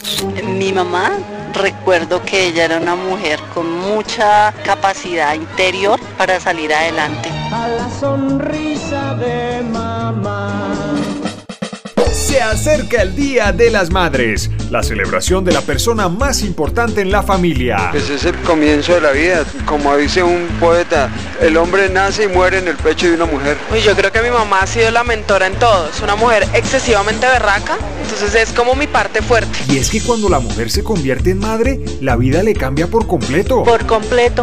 Mi mamá, recuerdo que ella era una mujer con mucha capacidad interior para salir adelante. A la sonrisa de mamá. Se acerca el Día de las Madres, la celebración de la persona más importante en la familia. Pues es el comienzo de la vida, como dice un poeta, el hombre nace y muere en el pecho de una mujer. Yo creo que mi mamá ha sido la mentora en todo, es una mujer excesivamente berraca, entonces es como mi parte fuerte. Y es que cuando la mujer se convierte en madre, la vida le cambia por completo. Por completo,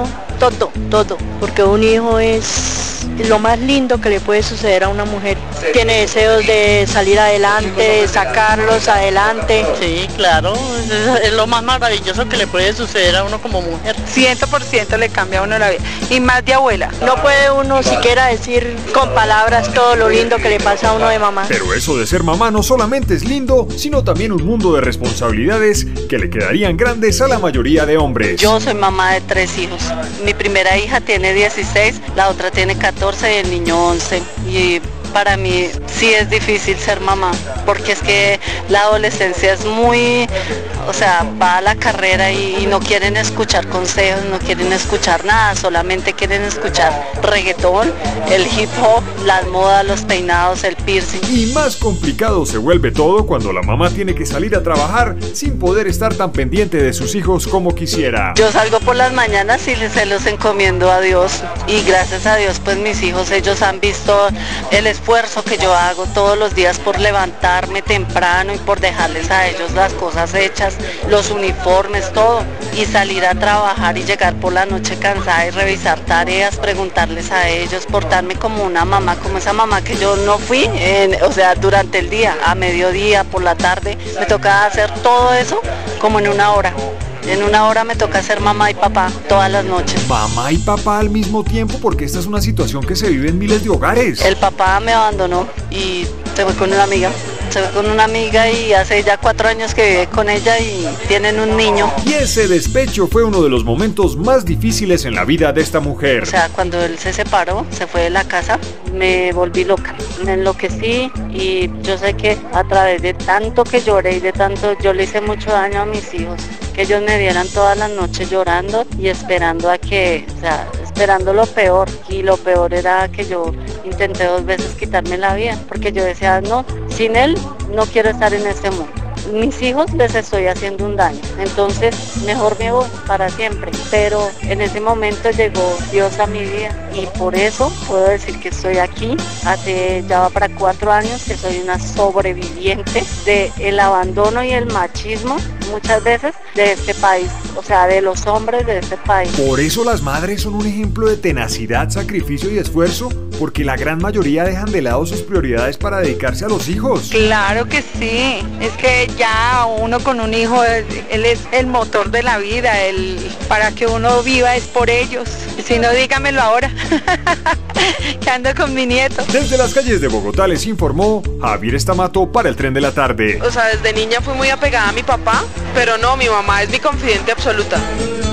todo, porque un hijo es lo más lindo que le puede suceder a una mujer. Tiene deseos de salir adelante, de sacarlos adelante. Sí, claro, es lo más maravilloso que le puede suceder a uno como mujer. 100% le cambia a uno la vida, y más de abuela. No puede uno siquiera decir con palabras todo lo lindo que le pasa a uno de mamá. Pero eso de ser mamá no solamente es lindo, sino también un mundo de responsabilidades que le quedarían grandes a la mayoría de hombres. Yo soy mamá de 3 hijos. Mi primera hija tiene 16, la otra tiene 14 y el niño 11. Y para mí sí es difícil ser mamá, porque es que la adolescencia es muy, va a la carrera y no quieren escuchar consejos, no quieren escuchar nada, solamente quieren escuchar reggaetón, el hip hop, las modas, los peinados, el piercing. Y más complicado se vuelve todo cuando la mamá tiene que salir a trabajar sin poder estar tan pendiente de sus hijos como quisiera. Yo salgo por las mañanas y se los encomiendo a Dios, y gracias a Dios pues mis hijos, ellos han visto el esfuerzo que yo hago todos los días por levantarme temprano y por dejarles a ellos las cosas hechas, los uniformes, todo, y salir a trabajar y llegar por la noche cansada y revisar tareas, preguntarles a ellos, portarme como una mamá, como esa mamá que yo no fui, durante el día, a mediodía, por la tarde, me toca hacer todo eso como en una hora. En una hora me toca ser mamá y papá todas las noches. Mamá y papá al mismo tiempo, porque esta es una situación que se vive en miles de hogares. El papá me abandonó y se fue con una amiga. Y hace ya 4 años que vive con ella y tienen un niño. Y ese despecho fue uno de los momentos más difíciles en la vida de esta mujer. Cuando él se separó, se fue de la casa, me volví loca, me enloquecí, y yo sé que a través de tanto que lloré y de tanto, yo le hice mucho daño a mis hijos, que ellos me vieran todas las noches llorando y esperando esperando lo peor, y lo peor era que yo intenté 2 veces quitarme la vida, porque yo decía, no, sin él no quiero estar en este mundo. Mis hijos les estoy haciendo un daño, entonces mejor me voy para siempre. Pero en ese momento llegó Dios a mi vida, y por eso puedo decir que estoy aquí. Ya va para 4 años que soy una sobreviviente del abandono y el machismo muchas veces de este país, de los hombres de este país. Por eso las madres son un ejemplo de tenacidad, sacrificio y esfuerzo, porque la gran mayoría dejan de lado sus prioridades para dedicarse a los hijos. Claro que sí, es que ya uno con un hijo, él es el motor de la vida, para que uno viva es por ellos. Si no, dígamelo ahora, que ando con mi nieto. Desde las calles de Bogotá les informó Javier Estamato para el Tren de la Tarde. Desde niña fui muy apegada a mi papá, pero no, mi mamá es mi confidente absoluta.